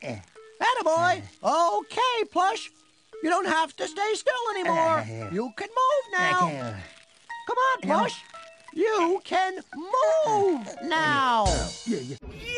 Attaboy. Okay, Plush. You don't have to stay still anymore. You can move now. Come on, Plush. You can move now.